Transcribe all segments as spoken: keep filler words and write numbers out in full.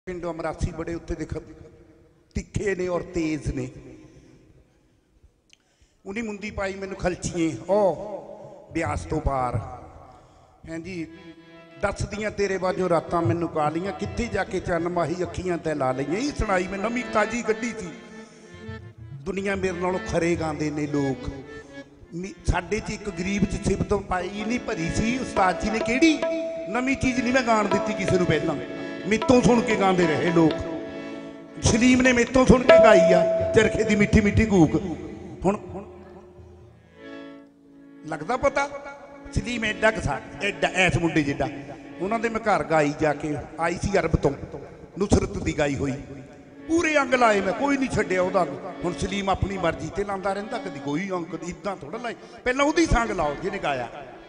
पिंड अमरासी बड़े उत्ते देख तिखे ने और तेज ने। उन्हीं मुंदी पाई मैनू खलचिए ओ ब्यास तो पार हैं जी दस दियां तेरे बाजों रातां मैनू कालियां कित्थे जाके चन्न माही अखियां ते ला लईयां। ये सुनाई मैं नवीं ताजी गड्डी थी। दुनिया मेरे नालों खरे गांदे ने लोग। साडे च एक गरीब च सिफत पाई नहीं भरी सी। उस्ताद जी ने किहड़ी नवीं चीज़ नहीं मैं गाण दित्ती किसी नूं। पहलां मेतों सुन के गांदे रहे लोग। सलीम ने मेतों सुन के गाई आ चरखे दी मिठी मिठी कूक। हुण लगदा पता सलीम एडा कसा एडा ऐस मुंडे जिड्डा। उन्होंने मैं घर गाई जाके आई सी अरब तो नुसरत दी गाई हुई पूरे अंग लाए मैं कोई नहीं छड्डिया उहदा। हुण सलीम अपनी मर्जी ते लांदा रहिंदा कदी कोई अंग इदां थोड़ा लाए। पहलां उहदी संग लाओ जिहने गाया।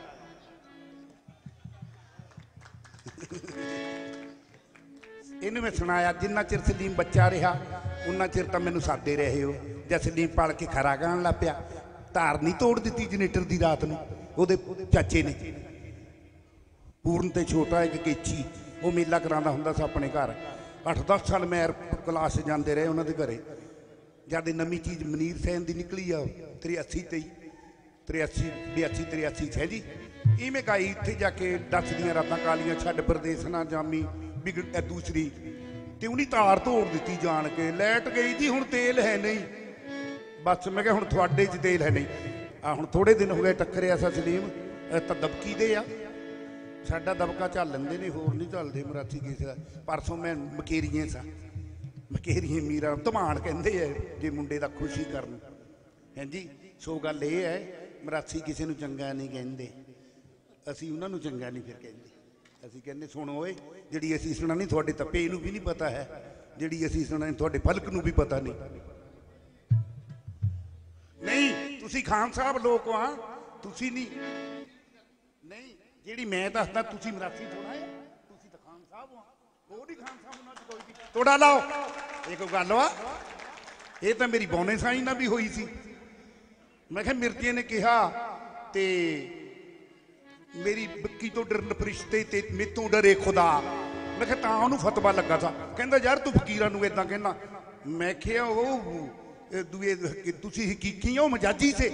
इन्हें मैं सुनाया जिन्ना चिर सलीम बच्चा रहा उन्ना चिर तो मैनू सादे रहे हो। जब सलीम पल के खरा गाण लग पिया धार नहीं तोड़ दी जनरेटर की रात नूं उहदे चाचे ने। पूरन ते छोटा एक केची वो मेला करांदा हुंदा सी अपने घर। अठ दस साल मैं क्लास जाते रहे उन्होंने घरे। जब नवीं चीज़ मनीर सैन की निकली आ त्रियासी तेई त्रियासी बयासी त्रियासी है जी इवें गाई। इत्थे जाके दस दियां रातां कालियां छड्ड परदेस ना जामी बिगड़ दूसरी ते उन्हीं तार तोड़ दी जान के। लाइट गई जी हुण तेल है नहीं। बस मैं क्या हुण तुहाडे च तेल है नहीं। आ हुण थोड़े दिन हो गए टक्करिया सा सलीम तो दबकी दे आ साडा दबका झल लेंदे ने होर नहीं झलदे मराठी किसे दा। परसों मैं मकेरिए सा मकेरिए मीरा धमान कहंदे है जे मुंडे दा खुशी करन हैं जी। सो गल ये है मराठी किसी नूं चंगा नहीं कहंदे असीं उन्हां नूं चंगा नहीं फिर कहंदे। असीं कहंदे सुणो ओए जिहड़ी असीं सुणानी तुहाडे तप्पे नूं भी नहीं पता है जिहड़ी असीं सुणानी तुहाडे फलक नूं भी पता नहीं। नहीं तुसीं खान साहब लोग आ तुसीं नहीं नहीं जिहड़ी मैं दसदा तुसीं मराठी थोड़ा है तुसीं तां खान साहब हो। वो नहीं खान साहब उन्हां च कोई भी तोड़ा लाओ ये कोई गल वा। ये तो मेरी बौने साई नाल भी होई सी। मैं कहा मिर्जे ने कहा ते मेरी बक्की तो डरन फरिश्ते ते मेतों डरे खुदा। मैं कहा तां उहनूं फतवा लगा था कहंदा यार तू फकीरां नूं इदां कहना। मैं कहा वो दूए तुसीं हकीकी हो मजाजी से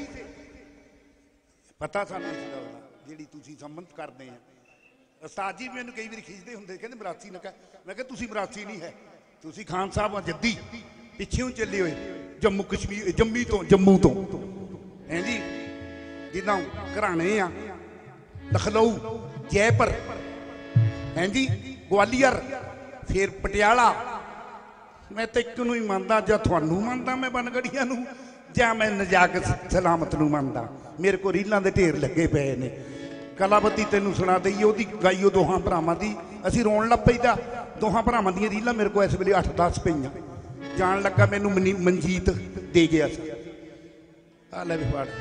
पता सानूं इस गल दा जिहड़ी तुसीं संबंध करदे आ। उस्ताद जी मैनूं कई वारी खिचदे हुंदे कहंदे मरासी ना कह। मैं कहा तुसीं मरासी नहीं है तुसीं खान साहब आ जद्दी पिछेओं चले होए जम्मू कश्मीर जम्मी तो जम्मू तो हैं जी जिद्दां घराणे आ लखनऊ जयपुर हैं जी ग्वालियर फिर पटियाला। मैं तो एक नूं ही मानदा जां तुहानूं मानदा मैं बनगड़िया नूं जां मैं नजाकत सलामत नूं मानदा। मेरे को रीलां दे ढेर लगे पे ने। कलावती तेनों सुना दईए ओहदी गाईओ दोहां भरावां दी असीं रोण लग पईदा। दोहां भरावां दियां रीलां मेरे को इस वेले अठ दस पईयां। जान लगा मैनूं मनजीत दे गया सी। आ ले भी पढ़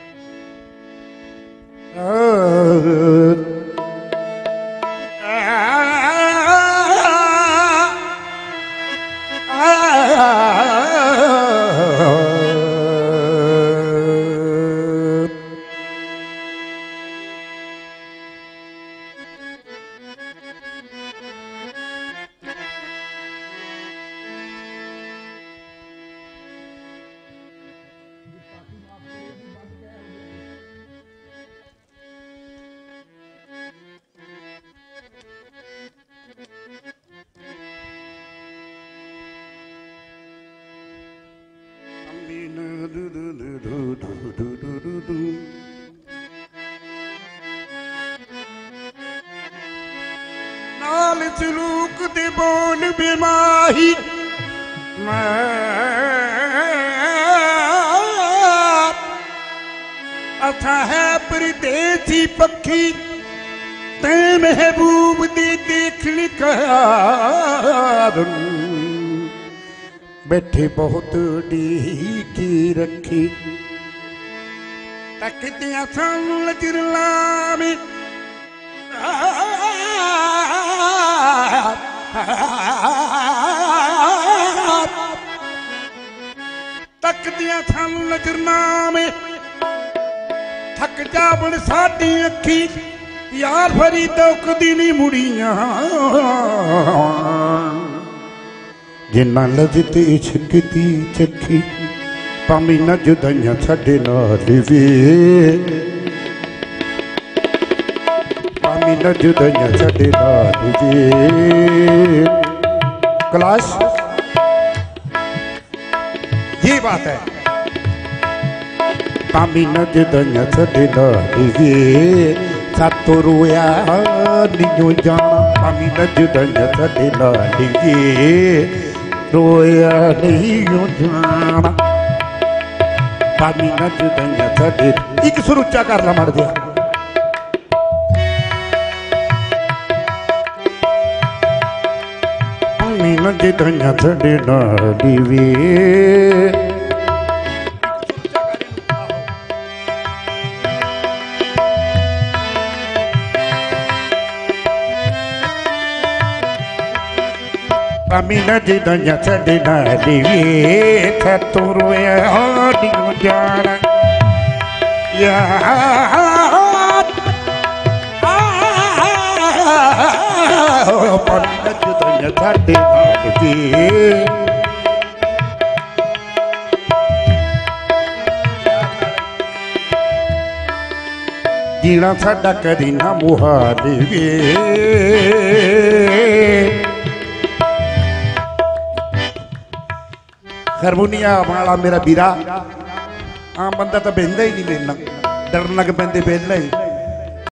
नाल सलूक दे बोल बेमाही मैं अथा है परदेसी पक्षी ते महबूब दे देखने का बैठे बहुत ढीकी रखी तकदियां सन लजरला में तकदियां सन लजरना में थक जावण साडी अखी यार फरी तौकदी नहीं मुड़ियां जिन्ना लजते इश्क दी चखी भाਵੇਂ ना जुदाइयां साडे नाल वे भाਵੇਂ ना जुदाइयां साडे नाल वे क्लास ये बात है भाਵੇਂ ना जुदाइयां साडे नाल वे सातों रोया नहीं जाना भाਵੇਂ ना जुदाइयां साडे नाल वे रोया नहीं जाना भाभी ना जुदाइयां साडे एक सुर उच्चा कर ला मर दिया भाभी ना जुदाइयां साडे नाल वे भाभी ना जुदाइयां साडे नाल वे सातों रोया नहीं जाना यार भाभी ना जुदाइयां साडे नाल वे जीना साडा कदी ना मुहाल वे हारमोनियम वाला मेरा वीरा आम बंदा तो बहता ही नहीं मेरे नाल डरन लग पैंदे पहले ही